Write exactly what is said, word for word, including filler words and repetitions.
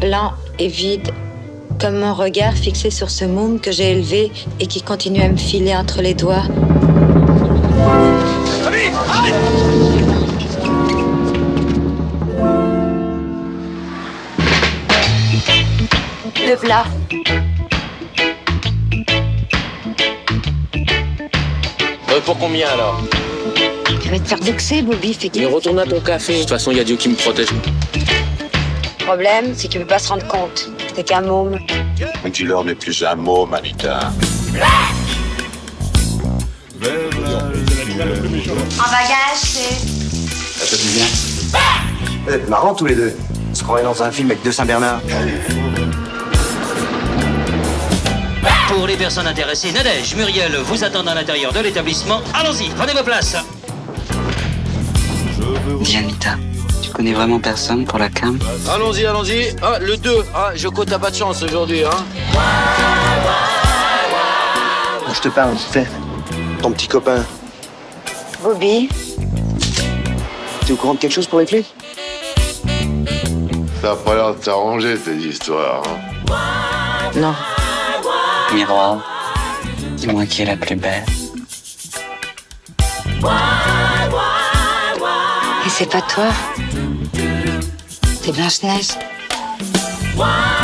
blanc et vide, comme mon regard fixé sur ce môme que j'ai élevé et qui continue à me filer entre les doigts. Ami, arrête! Le v'là. Euh, pour combien alors? Tu vas te faire vexer, Bobby, fais Mais retourne à ton café. De toute façon, il y a Dieu qui me protège. Le problème, c'est qu'il veut pas se rendre compte. T'es qu'un môme. Mais tu leur n'es plus un mot, Manita. En bagage, c'est... Ça te dit bien? Vous êtes marrants tous les deux. On se croirait dans un film avec deux Saint-Bernard. Pour les personnes intéressées, Nadège, Muriel vous attendent à l'intérieur de l'établissement. Allons-y, prenez vos places. Dis Anita, tu connais vraiment personne pour la cam? Allons-y, allons-y. Ah, le deux. Ah, Joko, t'as pas de chance aujourd'hui, hein. Je te parle, fais. Ton petit copain. Bobby, T'es au courant de quelque chose pour les clés? Ça a pas l'air de t'arranger, tes histoires. Hein. non. Miroir, dis-moi qui est la plus belle. Et c'est pas toi. C'est Blanche-Neige.